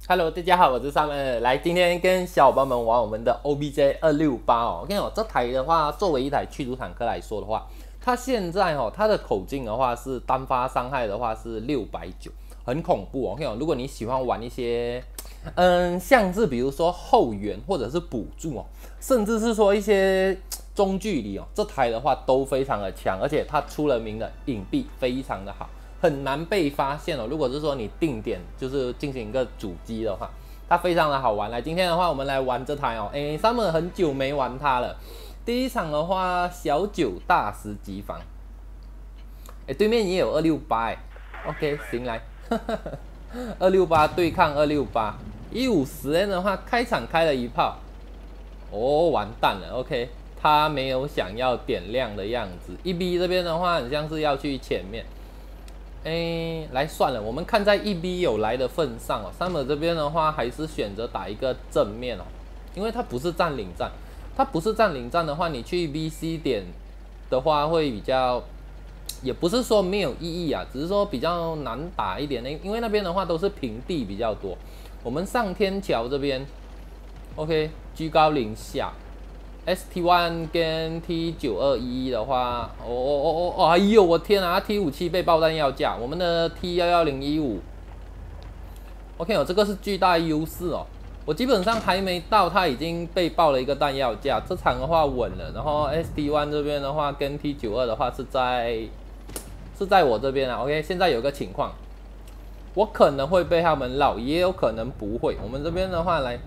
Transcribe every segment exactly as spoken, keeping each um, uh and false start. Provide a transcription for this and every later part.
Hello，大家好，我是 Summer。来，今天跟小伙伴们玩我们的 O B J 二六八哦。我跟你讲，这台的话，作为一台驱逐坦克来说的话，它现在哦，它的口径的话是单发伤害的话是六百九，很恐怖哦。我跟你讲，如果你喜欢玩一些，嗯，像是比如说后援或者是补助哦，甚至是说一些中距离哦，这台的话都非常的强，而且它出了名的隐蔽非常的好。很难被发现哦。如果是说你定点就是进行一个主机的话，它非常的好玩。来，今天的话我们来玩这台哦。诶 ，Summer 很久没玩它了。第一场的话，小九大十级房。诶，对面也有二六八哎。OK， 行来，二六八对抗二六八，一五十 N 的话，开场开了一炮，哦，完蛋了。OK， 他没有想要点亮的样子。一 B 这边的话，很像是要去前面。哎，来算了，我们看在一 B 有来的份上哦 ，Summer 这边的话还是选择打一个正面哦，因为它不是占领战，它不是占领战的话，你去 B C 点的话会比较，也不是说没有意义啊，只是说比较难打一点呢，因为那边的话都是平地比较多。我们上天桥这边 ，OK， 居高临下。S T 一 跟 T 九二一的话，哦哦哦哦，哎呦，我天啊 ！T 五七被爆弹要价，我们的 T 一一零一五 ，OK 哦，这个是巨大优势哦。我基本上还没到，它已经被爆了一个弹药价，这场的话稳了。然后 S T 一 这边的话，跟 T 九二的话是在是在我这边啊。OK， 现在有个情况，我可能会被他们绕，也有可能不会。我们这边的话来。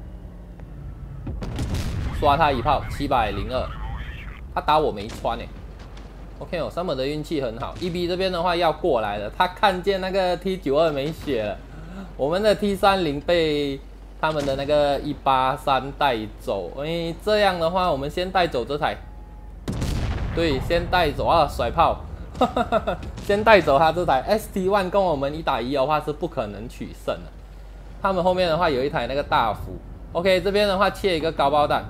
刷他一炮，七百零二，他打我没穿哎、欸。OK 哦 ，Summer 的运气很好。一 B 这边的话要过来了，他看见那个 T 九二没血了，我们的 T 三十被他们的那个一八三带走。哎，这样的话，我们先带走这台。对，先带走啊，甩炮，先带走他这台 S T 一 跟我们一打一的话是不可能取胜的。他们后面的话有一台那个大斧 ，OK， 这边的话切一个高爆弹。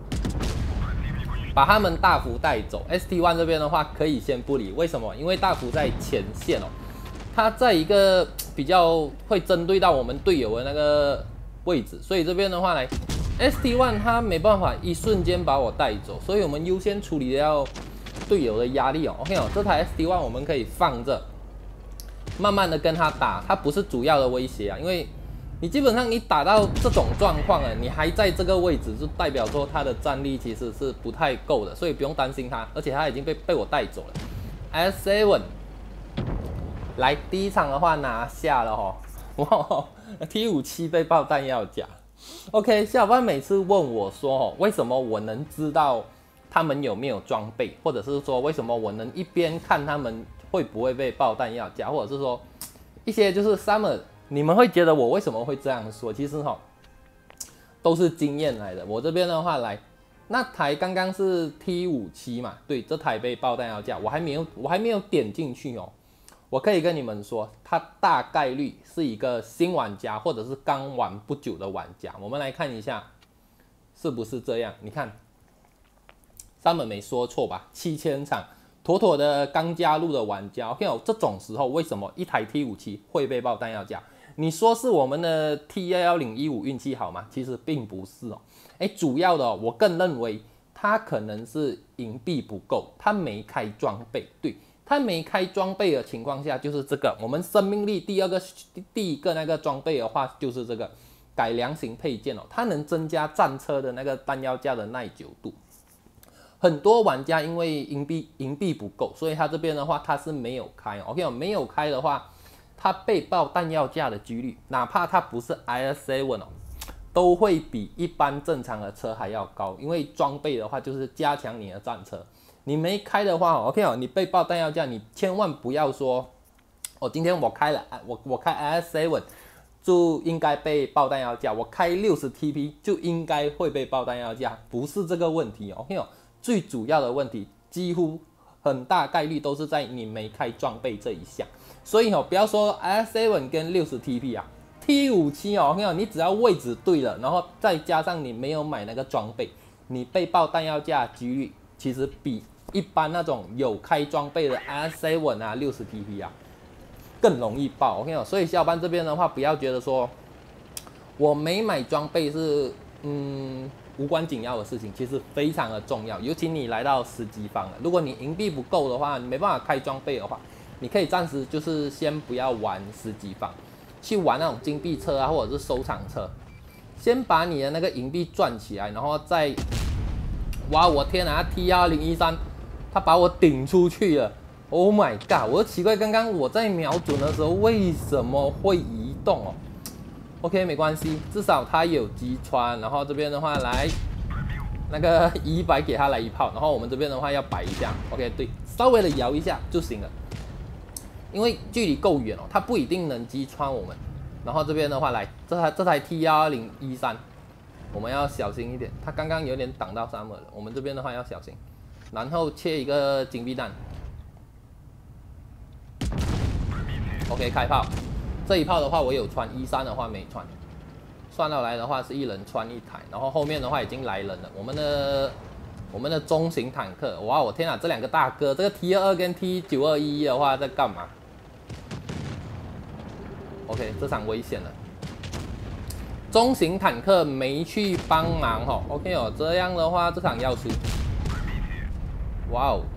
把他们大幅带走 ，S T 一 这边的话可以先不理，为什么？因为大幅在前线哦，他在一个比较会针对到我们队友的那个位置，所以这边的话来 ，S T 一 他没办法一瞬间把我带走，所以我们优先处理掉队友的压力哦。OK 哦，这台 S T 一 我们可以放着，慢慢的跟他打，他不是主要的威胁啊，因为。你基本上你打到这种状况了，你还在这个位置，就代表说他的战力其实是不太够的，所以不用担心他，而且他已经被被我带走了。S 七 来第一场的话拿下了哈，哇 ，T 五七被爆弹药甲。OK， 小伙伴每次问我说哦，为什么我能知道他们有没有装备，或者是说为什么我能一边看他们会不会被爆弹药甲，或者是说一些就是 Summer。你们会觉得我为什么会这样说？其实哈，都是经验来的。我这边的话来，那台刚刚是 T 五七 嘛，对，这台被爆弹要价，我还没有，我还没有点进去哦。我可以跟你们说，它大概率是一个新玩家，或者是刚玩不久的玩家。我们来看一下，是不是这样？你看，三本没说错吧？七千场。妥妥的刚加入的玩家 ，OK 哦，这种时候为什么一台 T 五七 会被爆弹药价？你说是我们的 T 一一零一五运气好吗？其实并不是哦。哎，主要的、哦、我更认为他可能是银币不够，他没开装备。对，他没开装备的情况下，就是这个我们生命力第二个第一个那个装备的话，就是这个改良型配件哦，它能增加战车的那个弹药架的耐久度。很多玩家因为银币银币不够，所以他这边的话他是没有开 ，OK， 没有开的话，他被爆弹药价的几率，哪怕他不是 I S 七 哦，都会比一般正常的车还要高。因为装备的话就是加强你的战车，你没开的话 ，OK 哦，你被爆弹药价，你千万不要说，哦，今天我开了，我我开 I S 七 就应该被爆弹药价，我开六十 T P 就应该会被爆弹药价，不是这个问题 ，OK 哦。最主要的问题，几乎很大概率都是在你没开装备这一项，所以哦，不要说 I S 七 跟六十 T P 啊 ，T 五七 哦，你只要位置对了，然后再加上你没有买那个装备，你被爆弹药价几率其实比一般那种有开装备的 I S 七 啊、六十 T P 啊更容易爆。OK 哦，所以小伙伴这边的话，不要觉得说我没买装备是嗯无关紧要的事情，其实非常的重要。尤其你来到十级方了，如果你银币不够的话，你没办法开装备的话，你可以暂时就是先不要玩十级方，去玩那种金币车啊，或者是收藏车，先把你的那个银币赚起来，然后再。哇！我天啊 ，T 二零一三，他把我顶出去了 ！Oh my god！ 我奇怪，刚刚我在瞄准的时候为什么会移动哦 ？OK， 没关系，至少他有击穿。然后这边的话来那个一百给他来一炮，然后我们这边的话要摆一下 ，OK， 对，稍微的摇一下就行了，因为距离够远哦，他不一定能击穿我们。然后这边的话来，这台这台 T 二零一三。我们要小心一点，他刚刚有点挡到 Summer 了。我们这边的话要小心，然后切一个金币弹。OK， 开炮。这一炮的话我有穿，一三的话没穿。算到来的话是一人穿一台，然后后面的话已经来人了。我们的我们的中型坦克，哇，我天啊，这两个大哥，这个 T 二二跟 T 九二一的话在干嘛 ？OK， 这场危险了。中型坦克没去帮忙哦 ，OK 哦，这样的话这场要输。哇哦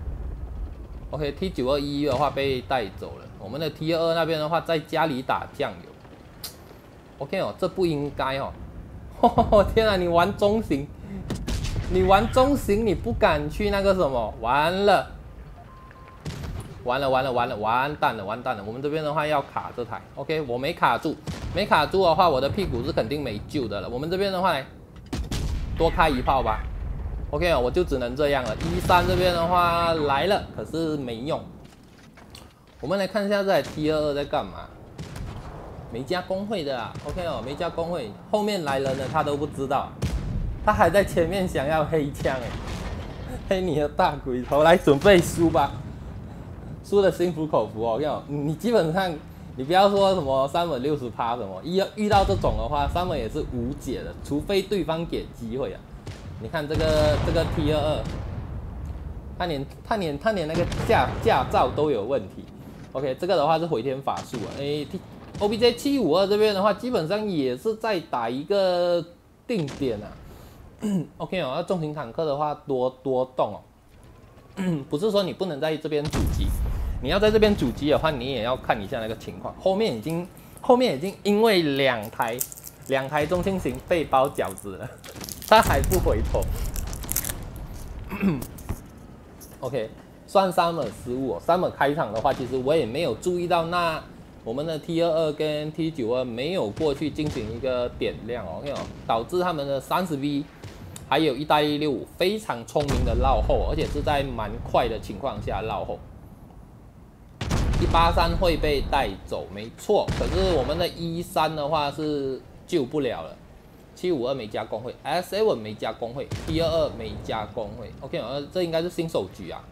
，OK T 九二一的话被带走了，我们的 T 二那边的话在家里打酱油。OK 哦，这不应该哦。哦天啊，你玩中型，你玩中型你不敢去那个什么，完了，完了完了完了完蛋了完蛋了，我们这边的话要卡这台 ，OK 我没卡住。没卡住的话，我的屁股是肯定没救的了。我们这边的话，多开一炮吧。OK 我就只能这样了。一三这边的话来了，可是没用。我们来看一下这台 T 二二在干嘛。没加工会的啊 ，OK 哦，没加工会，后面来人了他都不知道，他还在前面想要黑枪哎，黑你的大鬼头，来准备输吧，输的心服口服哦，我你基本上。你不要说什么三本六十趴什么，一遇到这种的话，三本也是无解的，除非对方给机会啊。你看这个这个 T 二二，他连他连他连那个驾驾照都有问题。OK， 这个的话是回天法术啊。哎 ，O B J 七五二这边的话，基本上也是在打一个定点啊。OK 哦，那重型坦克的话多多动哦，不是说你不能在这边阻击。你要在这边阻击的话，你也要看一下那个情况。后面已经，后面已经因为两台两台中轻型被包饺子了，他还不回头。OK， 算 Summer 失误哦。Summer 开场的话，其实我也没有注意到那我们的 T 二二跟 T 九二没有过去进行一个点亮哦 ，OK 哦，导致他们的三十 V 还有意大利六五非常聪明的绕后，而且是在蛮快的情况下绕后。一八三会被带走，没错。可是我们的一三的话是救不了了。七五二没加工会 ，S seven 没加工会 ，T 二二没加工会。OK， 呃，这应该是新手局啊。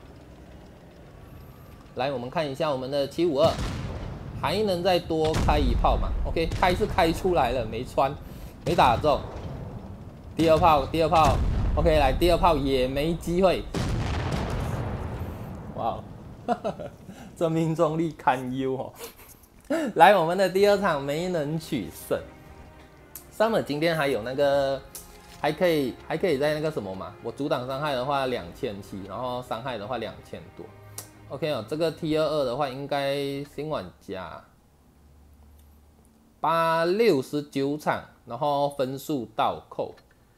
来，我们看一下我们的七五二，还能再多开一炮嘛 ？OK， 开是开出来了，没穿，没打中。第二炮，第二炮 ，OK， 来第二炮也没机会。哇，这命中率堪忧哦。来，我们的第二场没能取胜。Summer 今天还有那个，还可以还可以在那个什么嘛？我阻挡伤害的话两千七，然后伤害的话两千多。OK 哦，这个 T 二二的话应该新玩家八六十九场，然后分数倒扣。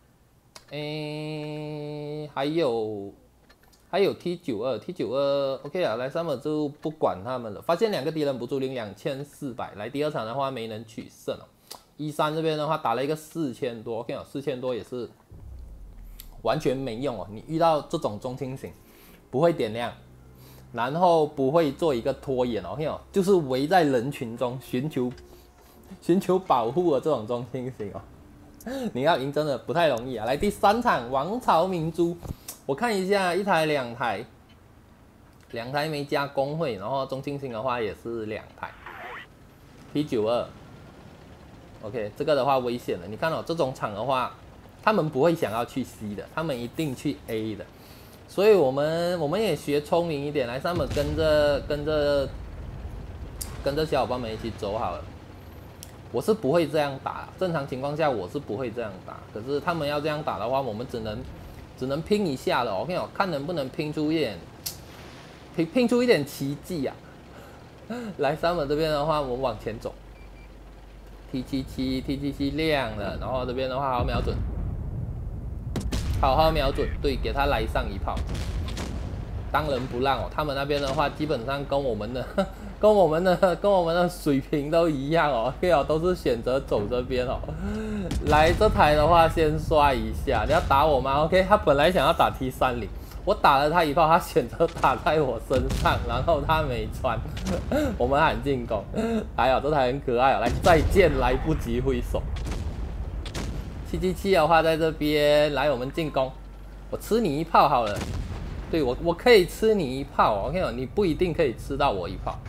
诶，还有。还有 T 九二 T 九二 OK 啊，来 Summer 就不管他们了。发现两个敌人不足零两千四百，来第二场的话没能取胜哦。一三这边的话打了一个四千多 ，OK 啊，四千多也是完全没用哦。你遇到这种中轻型不会点亮，然后不会做一个拖延哦 ，OK 哦，就是围在人群中寻求寻求保护的这种中轻型哦。你要赢真的不太容易啊。来第三场王朝明珠。我看一下，一台、两台，两台没加工会，然后中轻型的话也是两台 ，T 九二 ，OK， 这个的话危险了。你看哦，这种场的话，他们不会想要去 C 的，他们一定去 A 的。所以我们我们也学聪明一点，来，他们跟着跟着跟着小伙伴们一起走好了。 我是不会这样打，正常情况下我是不会这样打。可是他们要这样打的话，我们只能只能拼一下了。OK 哦，看能不能拼出一点拼拼出一点奇迹啊！来 ，Summer 这边的话，我们往前走。T 七七 T 七七亮了，然后这边的话好好瞄准，好好瞄准，对，给他来上一炮。当仁不让哦，他们那边的话基本上跟我们的、跟我们的、跟我们的水平都一样哦，OK 哦，都是选择走这边哦。来这台的话先刷一下，你要打我吗 ？OK， 他本来想要打 T 三十，我打了他一炮，他选择打在我身上，然后他没穿，我们喊进攻。哎呀，这台很可爱哦，来再见来不及挥手。七七七的话在这边，来我们进攻，我吃你一炮好了。对我，我可以吃你一炮 ，OK 哦，你不一定可以吃到我一炮。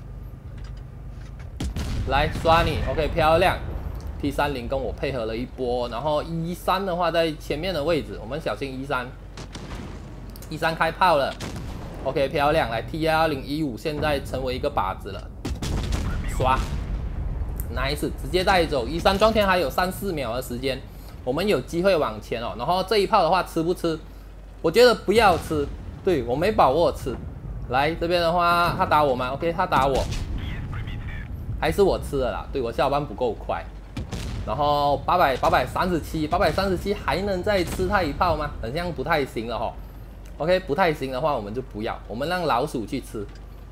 来刷你 ，OK 漂亮 ，T 三十跟我配合了一波，然后一三的话在前面的位置，我们小心一三，一三开炮了 ，OK 漂亮，来 T 一一零一五现在成为一个靶子了，刷 ，nice 直接带走一三装填还有三四秒的时间，我们有机会往前哦，然后这一炮的话吃不吃？我觉得不要吃。对我没把握吃，来这边的话，他打我吗 ？OK， 他打我，还是我吃了啦。对我下班不够快，然后八百八百三十七，八百三十七还能再吃他一炮吗？好像不太行了哈。OK， 不太行的话，我们就不要，我们让老鼠去吃，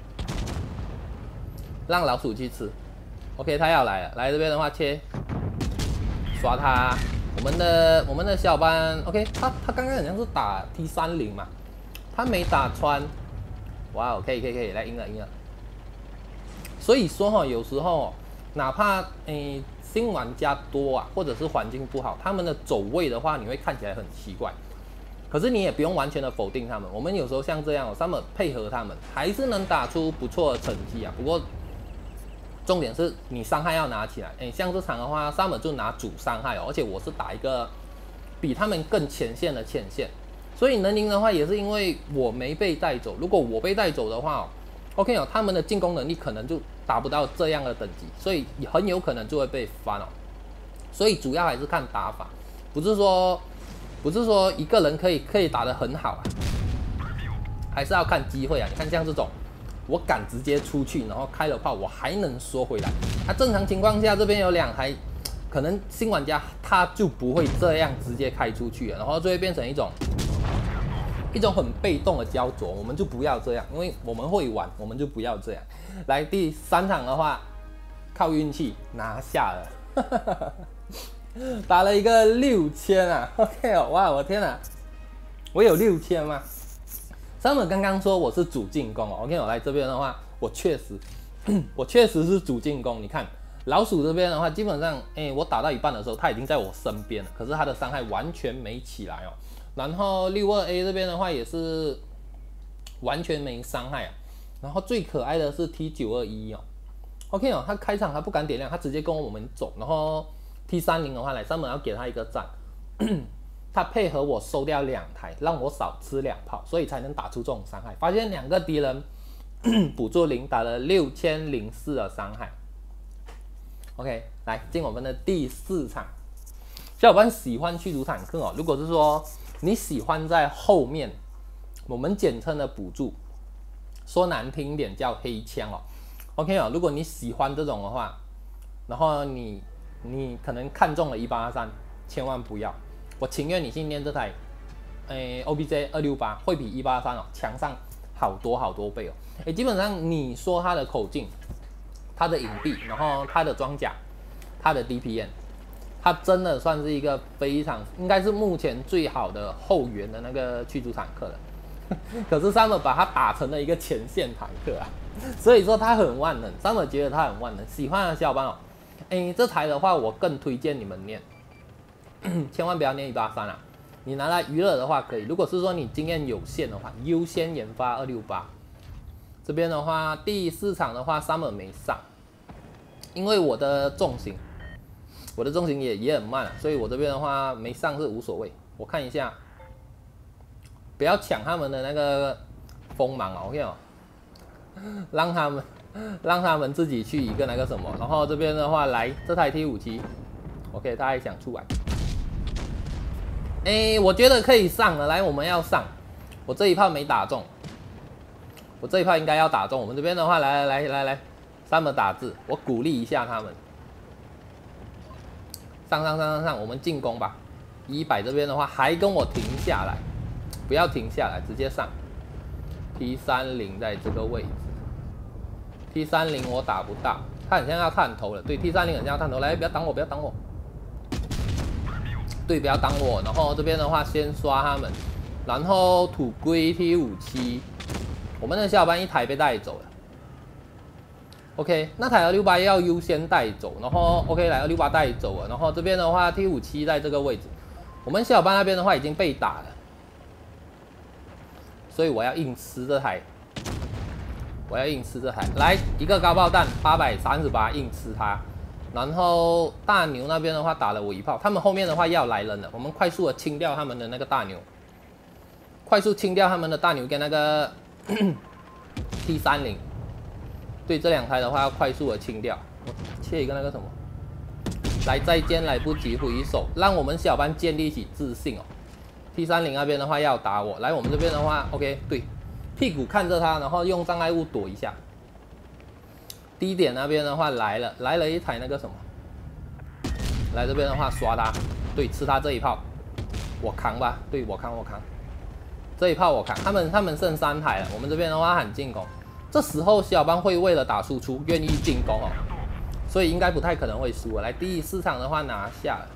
让老鼠去吃。OK， 他要来了，来这边的话切，刷他。我们的我们的小伙伴 ，OK， 他他刚刚好像是打 T 三十嘛。他没打穿，哇哦，可以可以可以，来赢了赢了。所以说哈，有时候哪怕诶新玩家多啊，或者是环境不好，他们的走位的话，你会看起来很奇怪。可是你也不用完全的否定他们，我们有时候像这样哦，他们配合他们，还是能打出不错的成绩啊。不过重点是你伤害要拿起来，诶，像这场的话，Summer就拿主伤害哦，而且我是打一个比他们更前线的前线。所以能赢的话，也是因为我没被带走。如果我被带走的话哦 ，OK 哦，他们的进攻能力可能就达不到这样的等级，所以很有可能就会被翻哦。所以主要还是看打法，不是说不是说一个人可以可以打得很好啊，还是要看机会啊。你看像这种，我敢直接出去，然后开了炮，我还能缩回来。那、啊、正常情况下，这边有两台，可能新玩家他就不会这样直接开出去了，然后就会变成一种。一种很被动的焦灼，我们就不要这样，因为我们会玩，我们就不要这样。来第三场的话，靠运气拿下了，打了一个六千啊 ，OK 哦，哇，我天哪，我有六千吗？Summer刚刚说我是主进攻哦 ，OK， 我来这边的话，我确实，我确实是主进攻。你看老鼠这边的话，基本上，哎、欸，我打到一半的时候，他已经在我身边了，可是他的伤害完全没起来哦。然后六二 A 这边的话也是完全没伤害啊。然后最可爱的是 T 九二一 哦 ，OK 哦，他开场他不敢点亮，他直接跟我们走。然后 T 三十 的话来，Summer要给他一个赞，他配合我收掉两台，让我少吃两炮，所以才能打出这种伤害。发现两个敌人捕捉零，打了六千零四的伤害。OK， 来进我们的第四场。小伙伴喜欢驱逐坦克哦，如果是说你喜欢在后面，我们简称的补助，说难听一点叫黑枪哦。OK 哦，如果你喜欢这种的话，然后你你可能看中了一八二三，千万不要。我情愿你去念这台，诶 O B J 二六八会比一八二三哦强上好多好多倍哦。诶，基本上你说它的口径，它的隐蔽，然后它的装甲，它的 D P M。它真的算是一个非常，应该是目前最好的后援的那个驱逐坦克了。可是 Summer 把它打成了一个前线坦克啊，所以说它很万能。Summer 觉得它很万能，喜欢的小伙伴哦，哎，这台的话我更推荐你们念，千万不要念一八三啊。你拿来娱乐的话可以，如果是说你经验有限的话，优先研发二六八。这边的话，第四场的话 ，Summer 没上，因为我的重型。我的重型也也很慢啊，所以我这边的话没上是无所谓。我看一下，不要抢他们的那个锋芒哦 ，OK 哦，让他们让他们自己去一个那个什么。然后这边的话，来这台 T 五七 ，OK， 他还想出来。哎，我觉得可以上了，来，我们要上。我这一炮没打中，我这一炮应该要打中。我们这边的话，来来来来来 ，Summer 打字，我鼓励一下他们。上上上上上，我们进攻吧。一百这边的话，还跟我停下来，不要停下来，直接上。T 三零在这个位置 ，T 三零我打不到，他很像要探头了。对 ，T 三零很像要探头，来，不要挡我，不要挡我。对，不要挡我。然后这边的话，先刷他们，然后土龟 T 五七，我们的小伙伴一台被带走了。OK， 那台二六八要优先带走，然后 OK 来二六八带走了，然后这边的话 T 五七在这个位置，我们小伙伴那边的话已经被打了，所以我要硬吃这台，我要硬吃这台，来一个高爆弹八百三十八硬吃它，然后大牛那边的话打了我一炮，他们后面的话要来人了，我们快速的清掉他们的那个大牛，快速清掉他们的大牛跟那个T 三零。对这两台的话要快速的清掉，我切一个那个什么，来再见来不及回手，让我们小班建立起自信哦。T 三零那边的话要打我，来我们这边的话 ，OK， 对，屁股看着他，然后用障碍物躲一下。低点那边的话来了，来了一台那个什么，来这边的话刷他，对，吃他这一炮，我扛吧，对我扛我扛，这一炮我扛，他们他们剩三台了，我们这边的话喊进攻。这时候小班会为了打输出愿意进攻哦，所以应该不太可能会输了。来第四场的话拿下了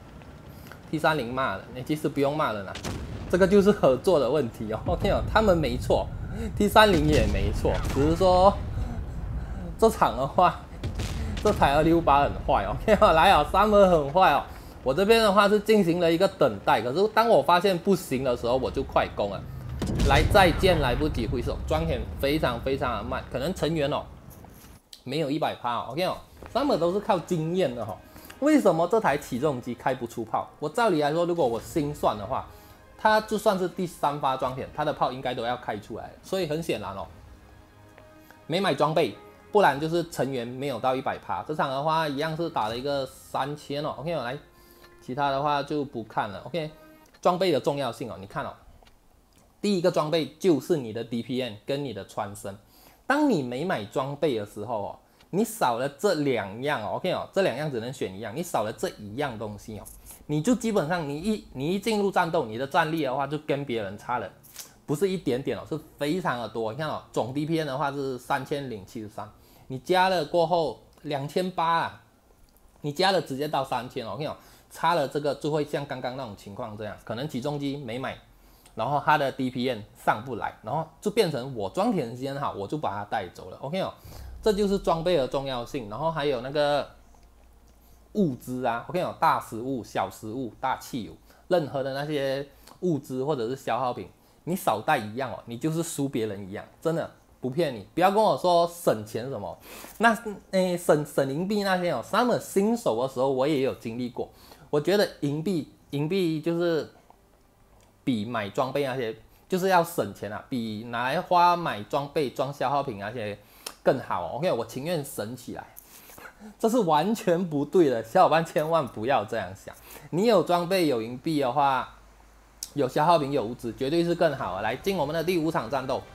，T 三零骂了，你其实不用骂了啦，这个就是合作的问题哦。OK 哦，他们没错 ，T 三零也没错，只是说这场的话，这台二六八很坏哦。OK 哦，来哦 ，Summer 很坏哦。我这边的话是进行了一个等待，可是当我发现不行的时候，我就快攻了。来再见来不及回手，装填非常非常的慢，可能成员哦没有一百趴哦 ，OK 哦，他们都是靠经验的哈、哦。为什么这台起重机开不出炮？我照理来说，如果我心算的话，它就算是第三发装填，它的炮应该都要开出来，所以很显然哦，没买装备，不然就是成员没有到一百趴。这场的话一样是打了一个三千哦 ，OK 哦，来，其他的话就不看了 ，OK， 装备的重要性哦，你看哦。第一个装备就是你的 D P M 跟你的穿身。当你没买装备的时候哦，你少了这两样哦 ，OK 哦，这两样只能选一样，你少了这一样东西哦，你就基本上你一你一进入战斗，你的战力的话就跟别人差了，不是一点点哦，是非常的多。你看哦，总 D P M 的话是三千零七十三，你加了过后两千八啊，你加了直接到三千哦 ，OK 哦，差了这个就会像刚刚那种情况这样，可能起重机没买。然后它的 D P M 上不来，然后就变成我装填时间好，我就把它带走了。OK 哦，这就是装备的重要性。然后还有那个物资啊 ，OK 哦，大食物、小食物、大汽油，任何的那些物资或者是消耗品，你少带一样哦，你就是输别人一样，真的不骗你。不要跟我说省钱什么，那诶省省银币那些哦，他们新手的时候我也有经历过。我觉得银币银币就是。比买装备那些就是要省钱啊，比拿来花买装备、装消耗品那些更好、哦。OK， 我情愿省起来，这是完全不对的，小伙伴千万不要这样想。你有装备、有银币的话，有消耗品、有物资，绝对是更好的。来进我们的第五场战斗，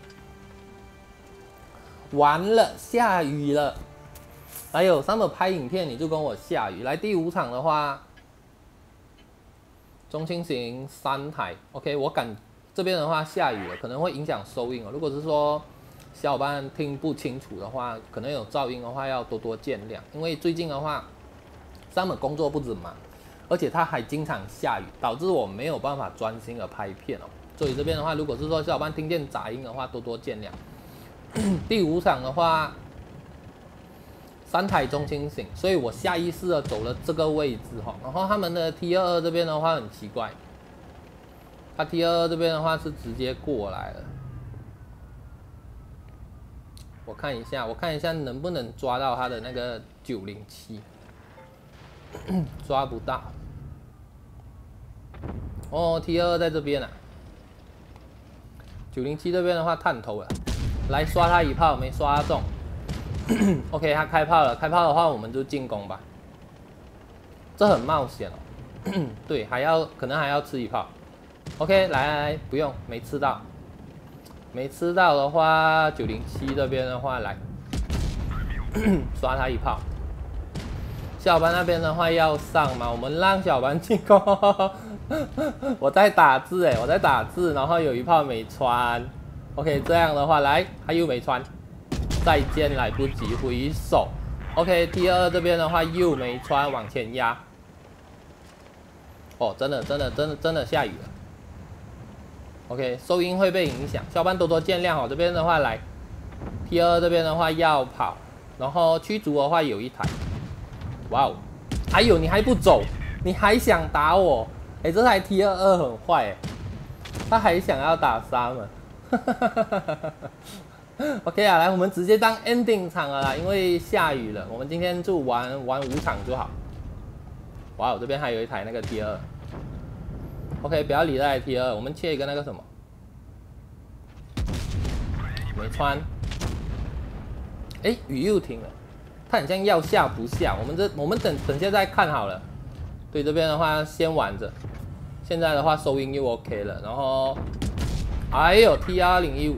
完了，下雨了。还有上面拍影片你就跟我下雨。来第五场的话。中轻型三台 ，OK， 我感这边的话下雨了，可能会影响收音哦。如果是说小伙伴听不清楚的话，可能有噪音的话要多多见谅。因为最近的话，他们工作不止忙，而且他还经常下雨，导致我没有办法专心的拍片哦。所以这边的话，如果是说小伙伴听见杂音的话，多多见谅。第五场的话。三台中轻型，所以我下意识的走了这个位置哈。然后他们的 T 二二这边的话很奇怪，他 T 二二这边的话是直接过来了。我看一下，我看一下能不能抓到他的那个九零七，抓不到。哦 ，T 二二在这边啊。九零七这边的话探头了，来刷他一炮没刷中。 OK， 他开炮了，开炮的话我们就进攻吧。这很冒险哦。对，还要可能还要吃一炮。OK， 来来来，不用，没吃到。没吃到的话，九零七这边的话来刷他一炮。小班那边的话要上吗？我们让小班进攻。我在打字哎，我在打字，然后有一炮没穿。OK， 这样的话来，他又没穿，再见来不及挥手。OK， T 二这边的话又没穿，往前压。哦，真的真的真的真的下雨了。OK， 收音会被影响，小班多多见谅哦。这边的话来 ，T 二这边的话要跑，然后驱逐的话有一台。哇哦，还有你还不走，你还想打我？哎、欸，这台 T 二二很坏哎，他还想要打沙门。OK 啊，来，我们直接当 ending 场了啦，因为下雨了，我们今天就玩玩五场就好。哇哦，这边还有一台那个 T 二。OK， 不要理那台 T 二，我们切一个那个什么，没穿。哎、欸，雨又停了，它很像要下不下，我们这我们等等下再看好了。对，这边的话先玩着，现在的话收音又 OK 了，然后还有 T 二零一五。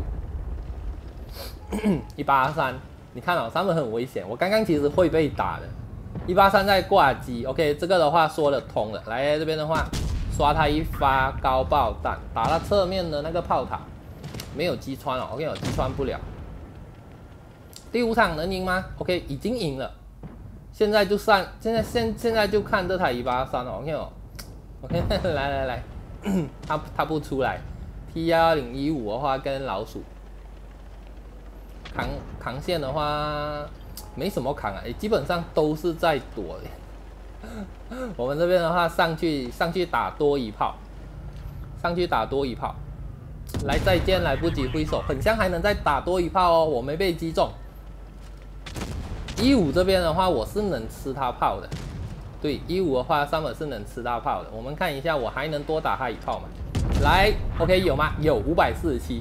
一八三，你看哦，他们很危险。我刚刚其实会被打的。一八三在挂机 ，OK， 这个的话说得通了。来这边的话，刷他一发高爆弹，打到侧面的那个炮塔，没有击穿哦 ，OK， 我击穿不了。第五场能赢吗 ？OK， 已经赢了。现在就上，现在现现在就看这台一八三哦 ，OK 哦 ，OK， 来来来，他他不出来 ，T 二零一五的话跟老鼠。扛扛线的话没什么扛啊，欸、基本上都是在躲的。我们这边的话上去上去打多一炮，上去打多一炮，来再见来不及挥手，很像还能再打多一炮哦，我没被击中。一五这边的话我是能吃他炮的，对，一五的话上面是能吃他炮的。我们看一下我还能多打他一炮吗？来 ，OK 有吗？有五百四十七。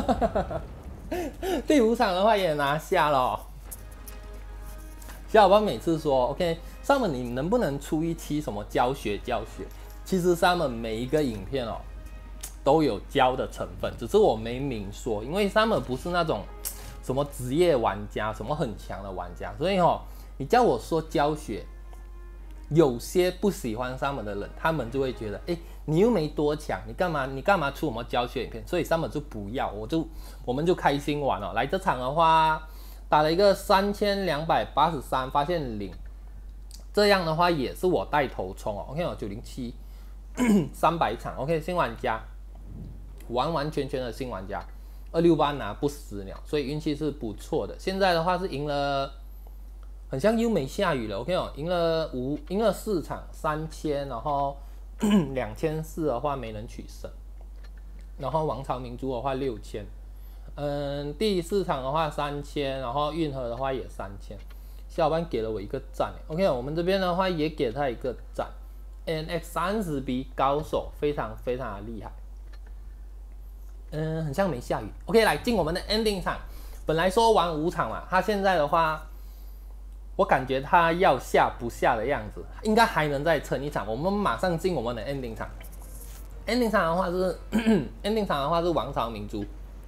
第五场的话也拿下了、哦。小伙伴每次说 OK， 上面你能不能出一期什么教学教学？其实上面每一个影片哦都有教的成分，只是我没明说，因为上面不是那种什么职业玩家，什么很强的玩家，所以哦，你叫我说教学，有些不喜欢上面的人，他们就会觉得，哎，你又没多强，你干嘛你干嘛出什么教学影片？所以上面就不要，我就我们就开心玩哦。来这场的话，打了一个三千两百八十三，发现零，这样的话也是我带头冲哦。OK 哦，九零七，三百场 ，OK 新玩家，完完全全的新玩家，二六八拿不死鸟，所以运气是不错的。现在的话是赢了。很像又没下雨了 ，OK 哦，赢了五，赢了四场三千，然后两千四的话没能取胜，然后王朝明珠的话六千，嗯，第四场的话三千，然后运河的话也三千，小伙伴给了我一个赞 ，OK， 我们这边的话也给他一个赞 ，N X 三十 B 高手非常非常的厉害，嗯，很像没下雨 ，OK， 来进我们的 ending 场，本来说玩五场嘛，他现在的话。我感觉他要下不下的样子，应该还能再撑一场。我们马上进我们的 ending 场。ending 场的话是ending 场的话是王朝明珠。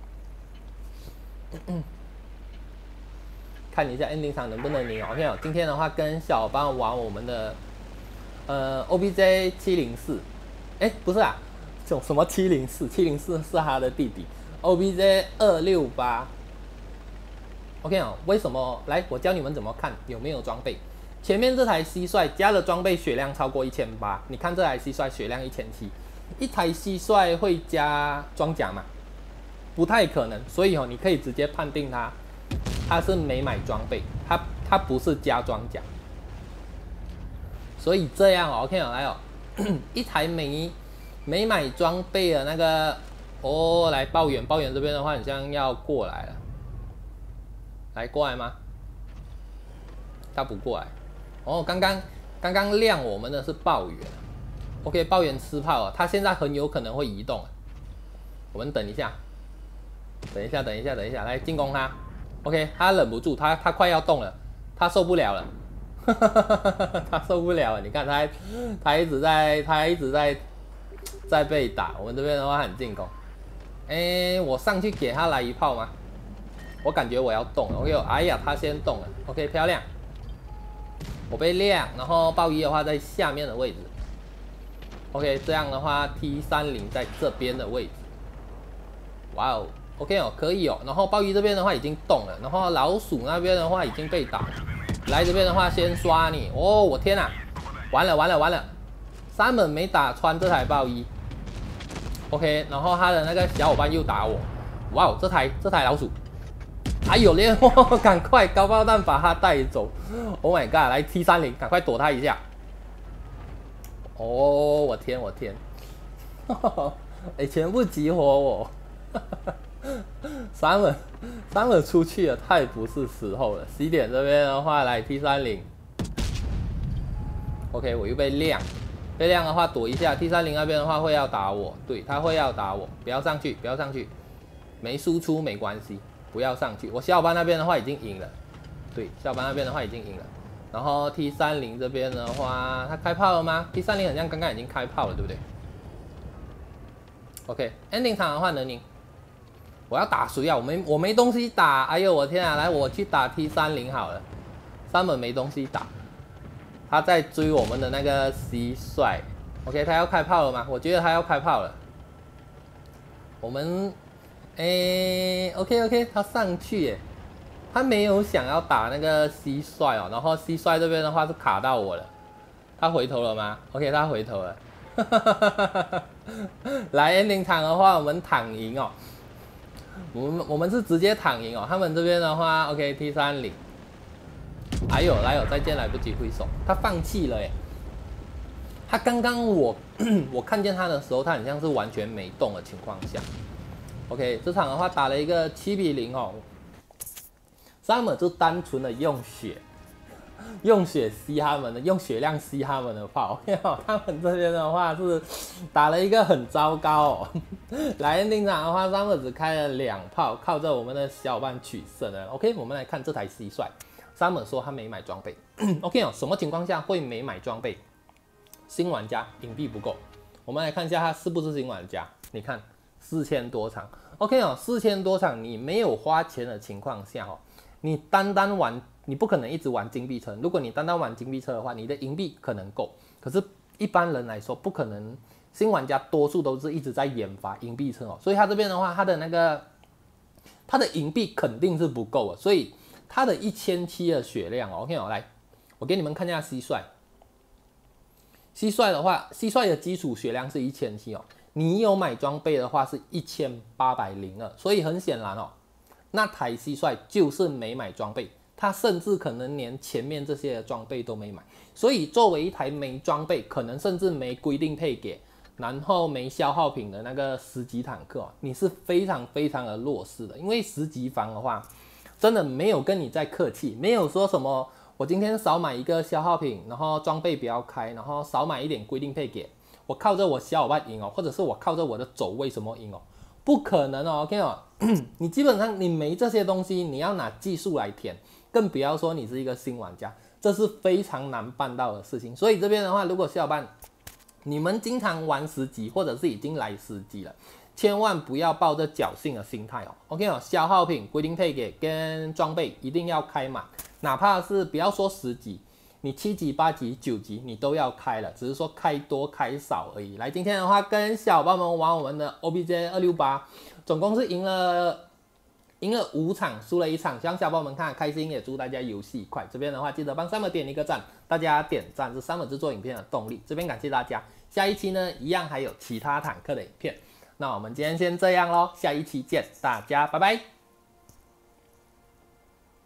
看一下 ending 场能不能赢 OK 哦。今天的话跟小伙伴玩我们的呃 O B J 七零四，哎不是啊，什什么七零四？七零四是他的弟弟 O B J 二六八。OK 哦，为什么？来，我教你们怎么看有没有装备。前面这台蟋蟀加了装备血量超过一千八，你看这台蟋蟀血量一千七，一台蟋蟀会加装甲吗？不太可能，所以哦，你可以直接判定它，它是没买装备，它它不是加装甲。所以这样哦 ，OK 哦，来哦，一台没没买装备的那个，哦，来抱怨抱怨这边的话，好像要过来了。来过来吗？他不过来。哦，刚刚刚刚亮我们的是暴猿 ，OK， 暴猿吃炮啊，他现在很有可能会移动。我们等一下，等一下，等一下，等一下，来进攻他。 OK， 他忍不住，他他快要动了，他受不了了，他受不了了。你看他他一直在他一直在在被打。我们这边的话很进攻。哎、欸，我上去给他来一炮吗？我感觉我要动了。OK， 哎呀，他先动了。OK， 漂亮。我被亮，然后豹一的话在下面的位置。OK， 这样的话 T 三十 在这边的位置。哇哦 ，OK 哦，可以哦。然后豹一这边的话已经动了，然后老鼠那边的话已经被打。来这边的话先刷你。哦，我天啊，完了完了完了，三本没打穿这台豹一。OK， 然后他的那个小伙伴又打我。哇哦，这台这台老鼠。还有咧，赶快高爆弹把他带走 ！Oh my god， 来 T 三十， 赶快躲他一下。哦，我天，我天，哎，全部集火我。三本，三本出去了，太不是时候了。C 点这边的话，来 T 三十。OK， 我又被亮，被亮的话躲一下。T 三十 那边的话会要打我，对，他会要打我，不要上去，不要上去，没输出没关系。不要上去，我小伙伴那边的话已经赢了，对，小伙伴那边的话已经赢了。然后 T 三十 这边的话，他开炮了吗 ？T 三十 好像刚刚已经开炮了，对不对 ？OK，ending 场的话能赢。我要打谁啊？我没我没东西打，哎呦我天啊！来，我去打 T 三十 好了。三本没东西打，他在追我们的那个蟋蟀。OK， 他要开炮了吗？我觉得他要开炮了。我们。哎、欸、，OK OK， 他上去耶，他没有想要打那个蟋蟀哦，然后蟋蟀这边的话是卡到我了，他回头了吗 ？OK， 他回头了，来 ending 场的话，我们躺赢哦，我们我们是直接躺赢哦，他们这边的话 ，OK T 三十， 还有来有再见来不及挥手，他放弃了耶，他刚刚我我看见他的时候，他很像是完全没动的情况下。OK， 这场的话打了一个七比零哦 ，Summer 就单纯的用血，用血吸他们的，用血量吸他们的炮。他们这边的话是打了一个很糟糕哦。来 ending 场的话 ，Summer 只开了两炮，靠着我们的小伙伴取胜了。OK， 我们来看这台蟋蟀 ，Summer 说他没买装备。OK 哦，什么情况下会没买装备？新玩家银币不够。我们来看一下他是不是新玩家，你看。四千多场 ，OK 哦，四千多场，你没有花钱的情况下哦，你单单玩，你不可能一直玩金币车。如果你单单玩金币车的话，你的银币可能够，可是一般人来说不可能。新玩家多数都是一直在研发银币车哦，所以他这边的话，他的那个他的银币肯定是不够的，所以他的一千七的血量哦 ，OK 哦，来，我给你们看一下蟋蟀。蟋蟀的话，蟋蟀的基础血量是一千七哦。你有买装备的话是一千八百零二，所以很显然哦，那台蟋蟀就是没买装备，他甚至可能连前面这些装备都没买，所以作为一台没装备，可能甚至没规定配给，然后没消耗品的那个十级坦克哦，你是非常非常的弱势的，因为十级房的话，真的没有跟你在客气，没有说什么我今天少买一个消耗品，然后装备不要开，然后少买一点规定配给。我靠着我小伙伴赢哦，或者是我靠着我的走位什么赢哦，不可能哦 ，OK 哦，你基本上你没这些东西，你要拿技术来填，更不要说你是一个新玩家，这是非常难办到的事情。所以这边的话，如果小伙伴你们经常玩十级，或者是已经来十级了，千万不要抱着侥幸的心态哦 ，OK 哦，消耗品、规定配给跟装备一定要开满，哪怕是不要说十级。你七级、八级、九级你都要开了，只是说开多开少而已。来，今天的话跟小伙伴们玩我们的 O B J 二六八，总共是赢了赢了五场，输了一场，希望小伙伴们看开心，也祝大家游戏愉快。这边的话记得帮 Summer 点一个赞，大家点赞是 Summer 制作影片的动力。这边感谢大家，下一期呢一样还有其他坦克的影片。那我们今天先这样咯，下一期见，大家拜拜。